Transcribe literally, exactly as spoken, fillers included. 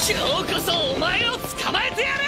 今日こそお前を捕まえてやる。